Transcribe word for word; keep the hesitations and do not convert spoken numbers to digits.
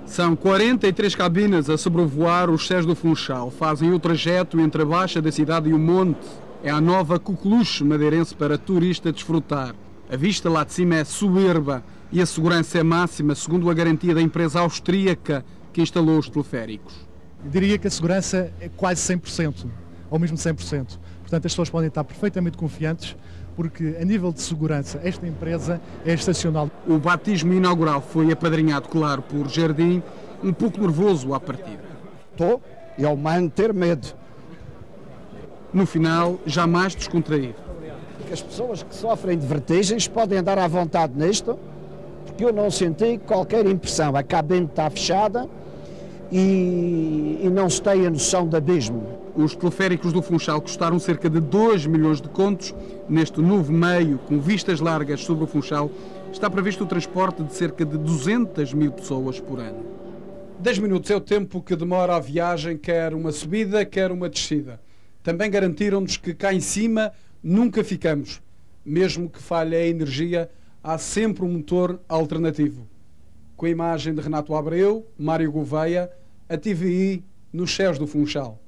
São quarenta e três cabinas a sobrevoar os céus do Funchal. Fazem o trajeto entre a Baixa da cidade e o Monte. É a nova coqueluche madeirense para turista desfrutar. A vista lá de cima é soberba e a segurança é máxima, segundo a garantia da empresa austríaca que instalou os teleféricos. Eu diria que a segurança é quase cem por cento, ou mesmo cem por cento. Portanto, as pessoas podem estar perfeitamente confiantes, porque a nível de segurança esta empresa é excepcional. O batismo inaugural foi apadrinhado, claro, por Jardim, um pouco nervoso à partida. Estou, e ao humano ter medo. No final, jamais descontraído. As pessoas que sofrem de vertigens podem andar à vontade nisto, porque eu não senti qualquer impressão. A cabine está fechada e, e não se tem a noção de abismo. Os teleféricos do Funchal custaram cerca de dois milhões de contos. Neste novo meio, com vistas largas sobre o Funchal, está previsto o transporte de cerca de duzentas mil pessoas por ano. dez minutos é o tempo que demora a viagem, quer uma subida, quer uma descida. Também garantiram-nos que cá em cima nunca ficamos. Mesmo que falhe a energia, há sempre um motor alternativo. Com a imagem de Renato Abreu, Mário Gouveia, a T V I nos céus do Funchal.